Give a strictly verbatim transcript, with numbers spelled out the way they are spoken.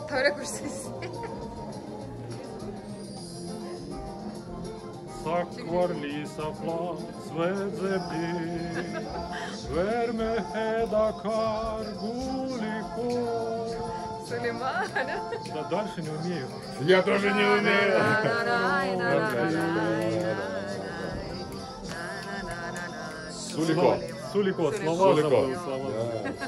тавra kursus. Sakvar lisa fla, svedze bi, verme hedakar гулико. Сулеймана. Да дальше не умею. Я тоже не умею. Сулико. Сулико, слова Сулико. забыл, слова забыл.